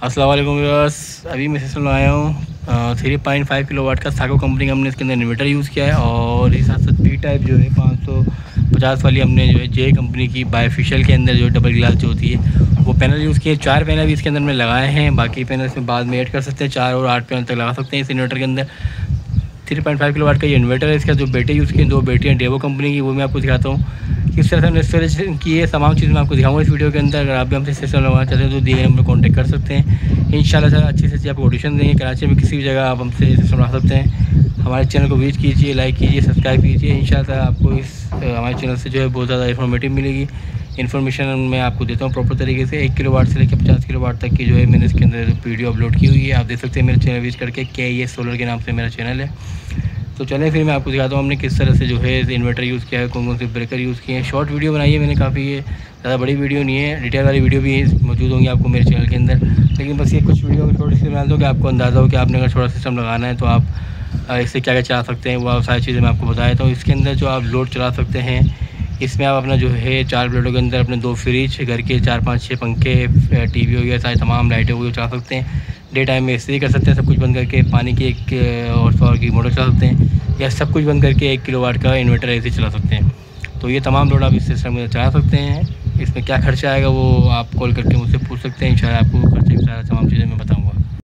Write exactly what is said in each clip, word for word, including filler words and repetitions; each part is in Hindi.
अस्सलाम वालेकुम व्यूअर्स, अभी मैं सिस्टम लगाया हूँ three point five kilowatt का साको कंपनी का हमने इसके अंदर इन्वर्टर यूज़ किया है। और इस साथ साथ पी टाइप जो है पाँच सौ पचास वाली हमने जो है जे कंपनी की बायोफिशियल के अंदर जो डबल ग्लास जो होती है वो पैनल यूज़ किए। चार पैनल भी इसके अंदर हमने लगाए हैं, बाकी पैनल इसमें बाद में ऐड कर सकते हैं। चार और आठ पैनल तक लगा सकते हैं इस इन्वर्टर के अंदर। Three point five kilowatt का ये इन्वर्टर है। इसका जो बैटरी यूज़ किए दो बैटरियाँ डेवो कंपनी की, वो मैं आपको दिखाता हूँ किस तरह से हमने इंस्टॉलेशन की है। तमाम चीज़ मैं आपको दिखाऊंगा इस वीडियो के अंदर। अगर आप भी हमसे सिस्टम लगवाना चाहते हैं तो दिए नंबर कॉन्टैक्ट कर सकते हैं। इंशाल्लाह ताला अच्छी से अच्छी आपको ऑडिशन देंगे। कराची में किसी भी जगह आप हमसे सिस्टम लगा सकते हैं। हमारे चैनल को विजिट कीजिए, लाइक कीजिए, सब्सक्राइब कीजिए। इंशाल्लाह ताला आपको इस हमारे चैनल से जो है बहुत ज़्यादा इन्फॉर्मेटिव मिलेगी। इन्फॉर्मेशन मैं आपको देता हूँ प्रॉपर तरीके से। एक किलो वाट से लेकर पचास किलो वाट तक की जो है मैंने इसके अंदर वीडियो अपलोड की हुई है। आप देख सकते हैं मेरे चैनल विजिट करके। के ये सोलर के नाम से मेरा चैनल है। तो चलें फिर मैं आपको दिखाता हूँ हमने किस तरह से जो है इन्वर्टर यूज़ किया है, कौन कौन से ब्रेकर यूज़ किए हैं। शॉर्ट वीडियो बनाई है मैंने काफ़ी, ये ज़्यादा बड़ी वीडियो नहीं है। डिटेल वाली वीडियो भी मौजूद होंगी आपको मेरे चैनल के अंदर, लेकिन बस ये कुछ वीडियो छोटी सी बना दो कि आपको अंदाज़ा हो कि आपने अगर छोटा सिस्टम लगाना है तो आप इससे क्या क्या चला सकते हैं। वो सारी चीज़ें मैं आपको बता देता हूँ। इसके अंदर जो आप लोड चला सकते हैं, इसमें आप अपना जो है चार प्लेटों के अंदर अपने दो फ्रिज, घर के चार पाँच छः पंखे, टी वी हो गया, सारी तमाम लाइटें वो चला सकते हैं। डे टाइम में इस्त्री कर सकते हैं, सब कुछ बंद करके पानी की एक और पावर की मोटर चला सकते हैं, या सब कुछ बंद करके एक किलो वाट का इन्वर्टर ऐसे चला सकते हैं। तो ये तमाम लोड आप इस सिस्टम में चला सकते हैं। इसमें क्या खर्चा आएगा वो आप कॉल करके मुझसे पूछ सकते हैं। इंशाल्लाह आपको खर्चे की सारा तमाम चीज़ें मैं बताऊँगा।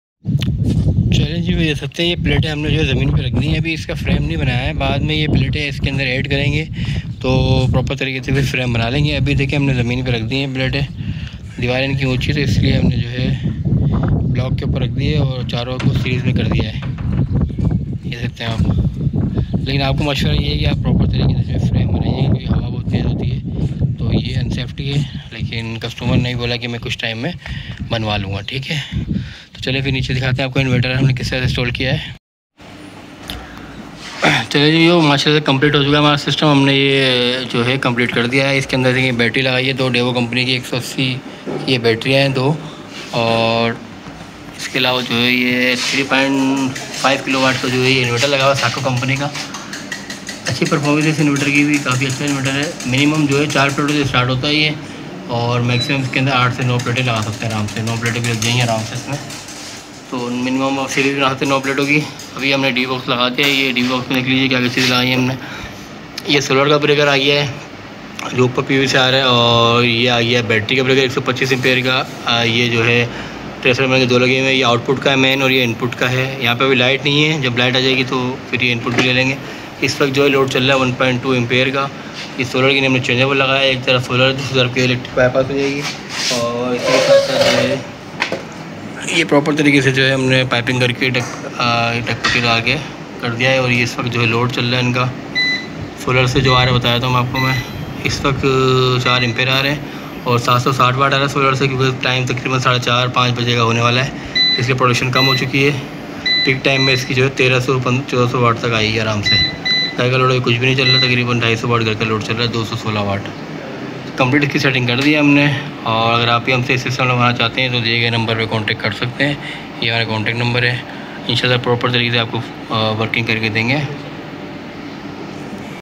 चैलेंज भी दे सकते हैं। ये प्लेटें हमने जो है ज़मीन पर रख दी हैं, अभी इसका फ्रेम नहीं बनाया है। बाद में ये प्लेटें इसके अंदर ऐड करेंगे तो प्रॉपर तरीके से फिर फ्रेम बना लेंगे। अभी देखिए हमने ज़मीन पर रख दी हैं प्लेटें। दीवार इनकी ऊँची तो इसलिए हमने जो है ब्लॉक के ऊपर रख दिए और चारों को सीरीज़ में कर दिया है, ये देखते हैं आप। लेकिन आपको मशवरा ये है कि आप प्रॉपर तरीके से फ्रेम बनाइए, क्योंकि हवा बहुत तेज़ होती है तो ये अनसेफ्टी है। लेकिन कस्टमर ने बोला कि मैं कुछ टाइम में बनवा लूँगा, ठीक है। तो चलिए फिर नीचे दिखाते हैं आपको इन्वर्टर हमने किस तरह से इंस्टॉल किया है। चलिए जी, यो माशाल्लाह से कंप्लीट हो चुका है हमारा सिस्टम। हमने ये जो है कंप्लीट कर दिया है। इसके अंदर देखिए बैटरी लगाई है, दो डेवो कंपनी की एक सौ अस्सी ये बैटरियाँ हैं दो, और इसके अलावा जो है ये three point five kilowatt का जो है ये इन्वर्टर लगा हुआ साको कंपनी का। अच्छी परफॉर्मेंस इस इन्वर्टर की भी, काफ़ी अच्छा इन्वर्टर है। मिनिमम जो है चार प्लेटों से स्टार्ट होता है ये, और मैक्सिमम इसके अंदर आठ से नौ प्लेटें लगा सकते हैं आराम से। नौ प्लेटें भी लग जाएंगी आराम से इसमें। तो मिनिमम सीरीज बना सकते हैं नौ प्लेटों की। अभी हमने डी बॉक्स लगा दिया है। ये डी बॉक्स में देख लीजिए क्या क्या चीज़ लगाई है हमने। ये सोलर का ब्रेकर आ गया है जो ऊपर पी वी से आ रहा है, और ये आ गया बैटरी का ब्रेकर एक सौ पच्चीस एम्पेयर का। ये जो है ट्रांसफार्मर के दो लगे हुए हैं। ये आउटपुट का है मेन, और ये इनपुट का है। यहाँ पे अभी लाइट नहीं है, जब लाइट आ जाएगी तो फिर ये इनपुट भी ले लेंगे। इस वक्त जो है लोड चल रहा है वन पॉइंट टू एम्पेयर का। इस सोलर की हमने चेंजेबल लगाया है, एक तरफ सोलर दूसरी तरफ की इलेक्ट्रिक बाईपास हो जाएगी। और इसके साथ साथ जो है ये प्रॉपर तरीके से जो है हमने पाइपिंग करके टक टक्की लगा के कर दिया है। और ये इस वक्त जो है लोड चल रहा है इनका सोलर से जो आ रहा है, बताया था मैं आपको। मैं इस वक्त चार एम्पेयर आ रहे हैं और सात सौ साठ वाट आ रहा है सोलर से, क्योंकि टाइम तकरीबन साढ़े चार पाँच बजे का होने वाला है, इसलिए प्रोडक्शन कम हो चुकी है। पीक टाइम में इसकी जो है तेरह सौ चौदह सौ वाट तक आएगी आराम से। घर का लोड कुछ भी नहीं चल रहा, तकरीबन ढाई सौ वाट घर का लोड चल रहा है, दो सौ सोलह वाट। कंप्लीट इसकी सेटिंग कर दी है हमने। और अगर आप भी हमसे सिस्टम लगवाना चाहते हैं तो दिए गए नंबर पर कॉन्टैक्ट कर सकते हैं। ये हमारा कॉन्टैक्ट नंबर है। इंशाल्लाह प्रॉपर तरीके से आपको वर्किंग करके देंगे।